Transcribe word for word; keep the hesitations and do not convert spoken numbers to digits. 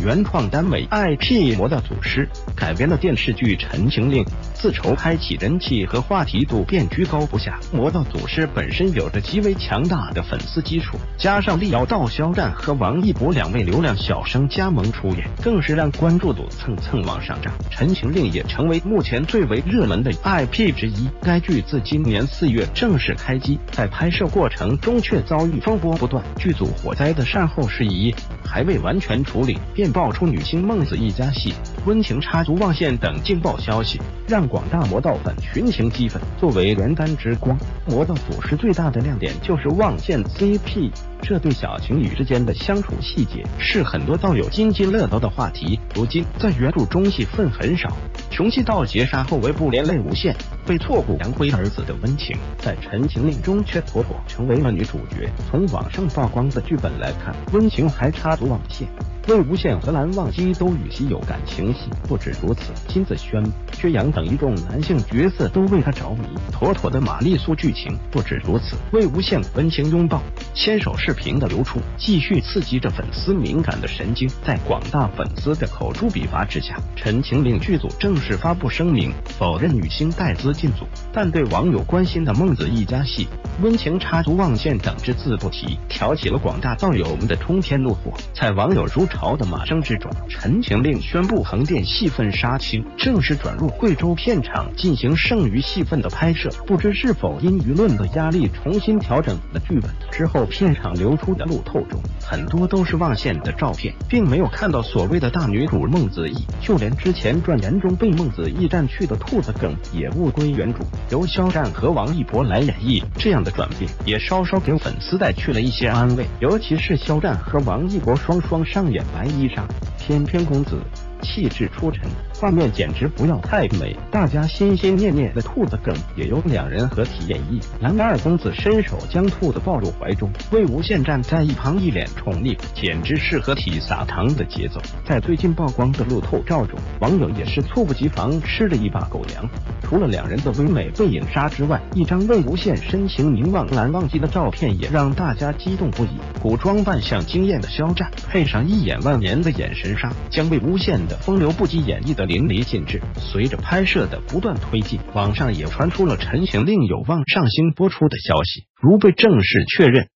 原创耽美 I P《魔道祖师》改编的电视剧《陈情令》，自筹开启人气和话题度便居高不下。《魔道祖师》本身有着极为强大的粉丝基础，加上力邀到肖战和王一博两位流量小生加盟出演，更是让关注度蹭蹭往上涨。《陈情令》也成为目前最为热门的 I P 之一。该剧自今年四月正式开机，在拍摄过程中却遭遇风波不断，剧组火灾的善后事宜还未完全处理，便爆出女星孟子一家系温情插足望线等劲爆消息，让广大魔道粉群情激愤。作为原单之光，魔道祖师最大的亮点就是望线 C P， 这对小情侣之间的相处细节是很多道友津津乐道的话题。如今在原著中戏份很少，穷气道劫杀后为不连累无限，被错过杨辉儿子的温情，在《陈情令》中却妥妥成为了女主角。从网上曝光的剧本来看，温情还插足望线，魏无羡和蓝忘机都与其有感情戏。不止如此，金子轩、薛洋等一众男性角色都为他着迷，妥妥的玛丽苏剧情。不止如此，魏无羡温情拥抱、牵手视频的流出，继续刺激着粉丝敏感的神经。在广大粉丝的口诛笔伐之下，《陈情令》剧组正式发布声明，否认女星带资进组，但对网友关心的孟子一家系温情插足望线等只字不提，挑起了广大道友们的冲天怒火。在网友如潮的骂声之中，《陈情令》宣布横店戏份杀青，正式转入贵州片场进行剩余戏份的拍摄。不知是否因舆论的压力重新调整了剧本之后，片场流出的路透中很多都是望线的照片，并没有看到所谓的大女主孟子义。就连之前传言中被孟子义占去的兔子梗也物归原主，由肖战和王一博来演绎。这样的转变也稍稍给粉丝带去了一些安慰，尤其是肖战和王一博双双上演白衣裳，翩翩公子气质出尘，画面简直不要太美。大家心心念念的兔子梗也由两人合体演绎。蓝二公子伸手将兔子抱入怀中，魏无羡站在一旁一脸宠溺，简直是合体撒糖的节奏。在最近曝光的路透照中，网友也是猝不及防吃了一把狗粮。除了两人的唯美背影杀之外，一张魏无羡深情凝望蓝忘机的照片也让大家激动不已。古装扮相惊艳的肖战，配上一眼万年的眼神杀，将魏无羡的风流不羁演绎的淋漓尽致。随着拍摄的不断推进，网上也传出了《陈情令》有望上星播出的消息。如被正式确认，